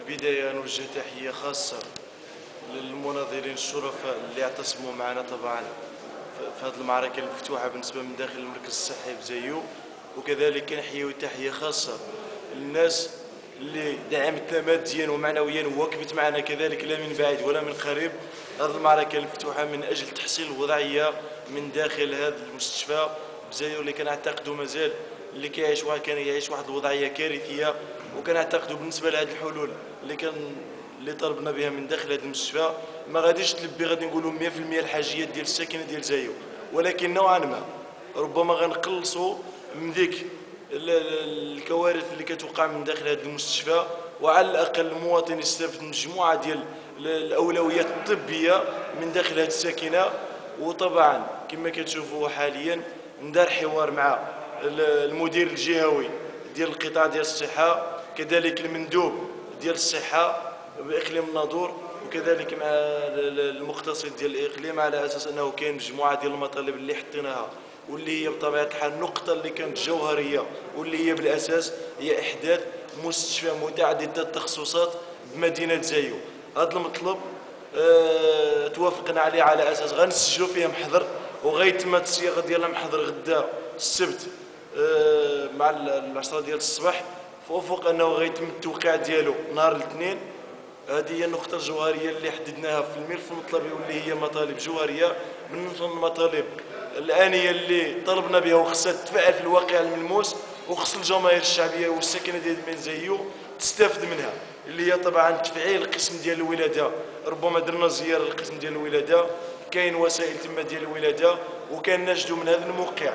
البداية نوجه تحية خاصة للمناضلين الشرفاء اللي اعتصموا معنا طبعا في هذه المعركة المفتوحة بالنسبة من داخل المركز الصحي بزيو، وكذلك كنحيي تحية خاصة للناس اللي دعمتنا ماديا ومعنويا ووقفت معنا كذلك لا من بعيد ولا من قريب. هذه المعركة المفتوحة من أجل تحسين الوضعية من داخل هذا المستشفى بزيو اللي كنعتقدوا مازال اللي كان يعيش واحد الوضعية كارثية، وكنعتقدوا بالنسبة لهذه الحلول اللي طلبنا بها من داخل هذا المستشفى ما غاديش تلبي غادي نقولوا 100% الحاجيات ديال الساكنه ديال زايو، ولكن نوعا ما ربما غنقلصوا من ذيك الكوارث اللي كتوقع من داخل هذا المستشفى، وعلى الاقل المواطن يستافد من مجموعه ديال الاولويات الطبيه من داخل هذه الساكنه. وطبعا كما كتشوفوا حاليا ندار حوار مع المدير الجهوي ديال القطاع ديال الصحه، كذلك المندوب ديال الصحه باقليم الناظور، وكذلك مع المقتصد ديال الاقليم، على اساس انه كاين مجموعه ديال المطالب اللي حطيناها واللي هي بطبيعه الحال النقطه اللي كانت جوهريه واللي هي بالاساس هي احداث مستشفى متعدد التخصصات بمدينه زايو. هذا المطلب توافقنا عليه على اساس غنسجلوا فيه محضر، وغيتم الصياغه ديال المحضر غدا السبت مع 10 ديال الصباح، فوق انه غيتم التوقيع ديالو نهار الاثنين. هذه هي النقطة الجوهرية اللي حددناها في الملف المطلبي واللي هي مطالب جوهرية من المطالب الآنية اللي طلبنا بها وخصها تتفاعل في الواقع الملموس، وخص الجماهير الشعبية والساكنة ديال من زايو تستافد منها، اللي هي طبعا تفعيل القسم ديال الولادة. ربما درنا زيارة للقسم ديال الولادة، كاين وسائل تم ديال الولادة، وكان نجدوا من هذا الموقع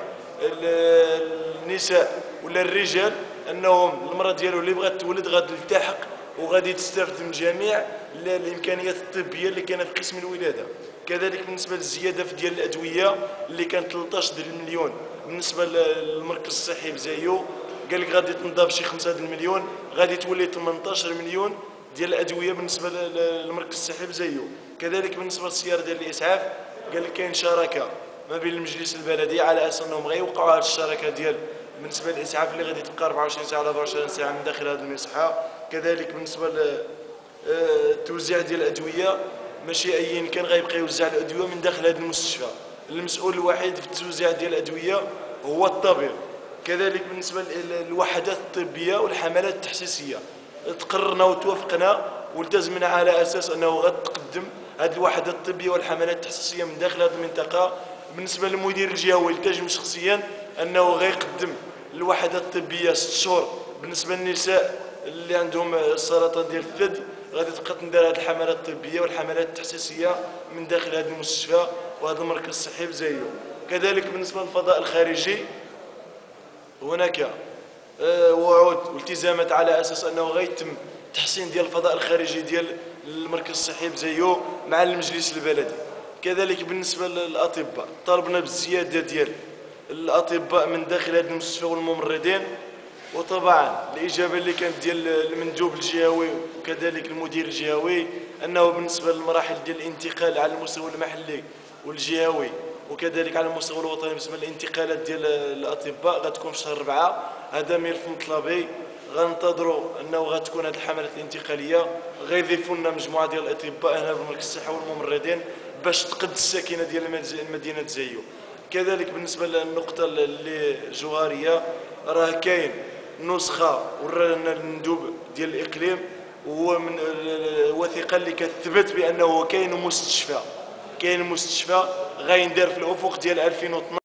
النساء ولا الرجال انهم المرأة ديالو اللي بغات تولد غادي تلتحق وغادي تستافد من جميع الامكانيات الطبيه اللي كانت في قسم الولاده. كذلك بالنسبه للزياده في ديال الادويه اللي كانت 13 مليون بالنسبه للمركز الصحي بزايو، قال لك غادي تنضاف شي 5 المليون، غادي تولي 18 مليون ديال الادويه بالنسبه للمركز الصحي بزايو. كذلك بالنسبه للسياره ديال الاسعاف قال لك كاين شراكه ما بين المجلس البلدي على اساس انهم غيوقعوا هذه الشراكه ديال بالنسبه للاسعاف اللي غادي تبقى 24 ساعه على 24 ساعه من داخل هذه المساحه. كذلك بالنسبه للتوزيع ديال الادويه ماشي اي كان غيبقى يوزع الادويه من داخل هذا المستشفى، المسؤول الوحيد في التوزيع ديال الادويه هو الطبيب. كذلك بالنسبه للوحدات الطبيه والحملات التحسيسيه تقررنا وتوافقنا والتزمنا على اساس انه غتقدم هذه الوحدات الطبيه والحملات التحسيسيه من داخل هذه المنطقه. بالنسبه للمدير الجهوي التزم شخصيا انه غيقدم الوحدات الطبيه 6 شهور بالنسبه للنساء اللي عندهم السرطان ديال الثدي، غادي تبقى تندار هذه الحملات الطبيه والحملات التحسيسيه من داخل هذا المستشفى وهذا المركز الصحي بزايو. كذلك بالنسبه للفضاء الخارجي هناك وعود والتزامات على اساس انه غيتم تحسين ديال الفضاء الخارجي ديال المركز الصحي بزايو مع المجلس البلدي. كذلك بالنسبه للاطباء طالبنا بالزياده ديال الاطباء من داخل هذا المستشفى والممرضين، وطبعا الاجابه اللي كانت ديال المندوب الجهوي وكذلك المدير الجهوي انه بالنسبه للمراحل ديال الانتقال على المستوى المحلي والجهوي وكذلك على المستوى الوطني بالنسبه للانتقالات ديال الاطباء غتكون في شهر 4، هذا ملف مطلبي غننتظروا انه غتكون هذه الحملات الانتقاليه غيضيفوا لنا مجموعه ديال الاطباء هنا في مركز الصحه والممرضين باش تقد الساكنه ديال مدينه زايو. كذلك بالنسبه للنقطه اللي جوهريه راه كاين نسخه ورانا المندوب ديال الاقليم وهو من الوثيقه اللي كتثبت بانه كاين مستشفى غيندار في الافق ديال 2012